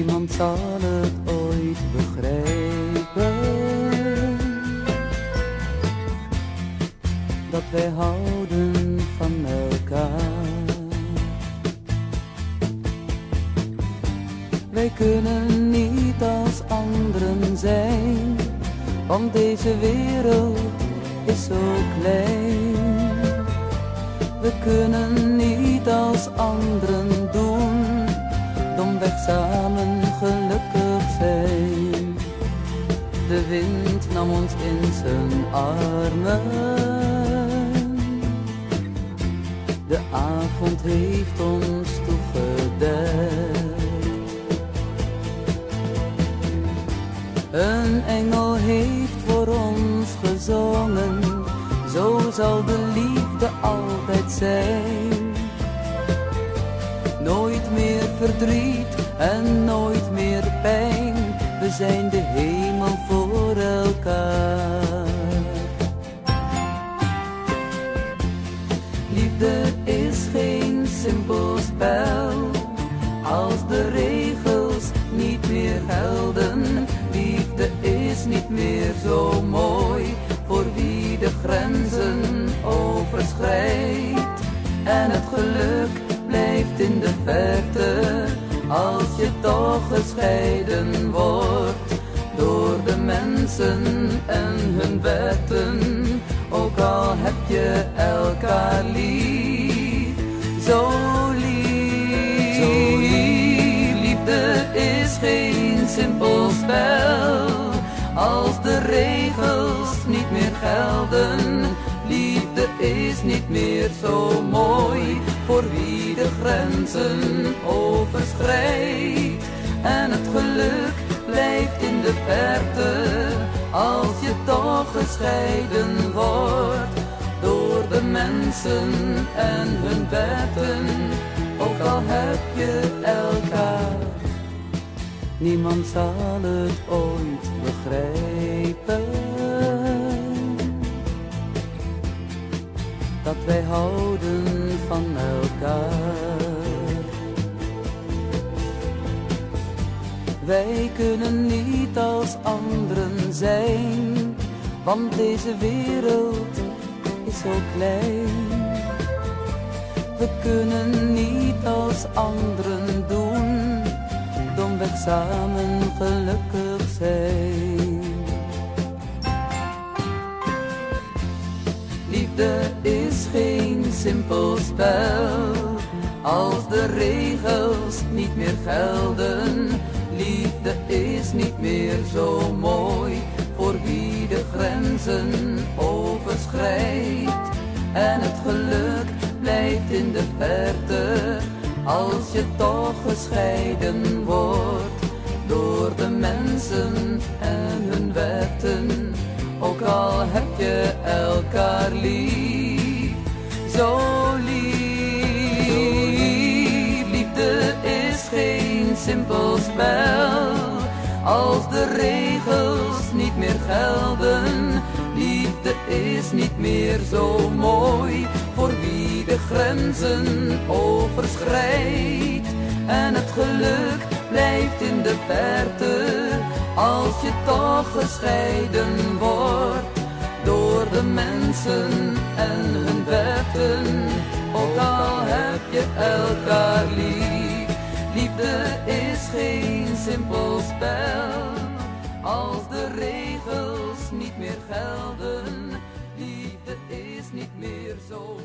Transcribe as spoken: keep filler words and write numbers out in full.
Niemand zal het ooit begrijpen, dat wij houden van elkaar. Wij kunnen niet als anderen zijn, want deze wereld is zo klein. We kunnen niet als anderen doen, domweg samen gelukkig zijn. De wind nam ons in zijn armen, de avond heeft ons toegedekt. Een engel heeft voor ons gezongen, zo zal de liefde altijd zijn. Nooit meer verdriet en nooit meer pijn, we zijn de hemel voor elkaar. Liefde is geen simpel spel, als de regels niet meer gelden. Liefde is niet meer zo mooi, voor wie de grenzen overschrijdt. En het geluk blijft in de verte, als je toch gescheiden wordt door de mensen en hun wetten. Ook al heb je elkaar lief, zo lief. Zo lief. Liefde is geen simpel spel, als de regels niet meer gelden. Liefde is niet meer zo mooi, voor wie de grenzen overschrijdt. En het geluk blijft in de verte, als je toch gescheiden wordt door de mensen en hun wetten. Ook al heb je elkaar, niemand zal het ooit begrijpen, dat wij houden van elkaar. Wij kunnen niet als anderen zijn, want deze wereld is zo klein. We kunnen niet als anderen doen, domweg samen gelukkig zijn. Liefde is geen simpel spel, als de regels niet meer gelden. Liefde is niet meer zo mooi, voor wie de grenzen overschrijdt. En het geluk blijft in de verte, als je toch gescheiden wordt door de mensen en hun wetten. Ook al heb je elkaar lief, zo lief. Liefde is geen simpel spel, als de regels niet meer gelden. Liefde is niet meer zo mooi, voor wie de grenzen overschrijdt. En het geluk blijft in de verte, als je toch gescheiden wordt door de mensen en hun wetten. Ook al heb je elkaar lief, liefde is geen simpel spel, als de regels niet meer gelden. Liefde is niet meer zo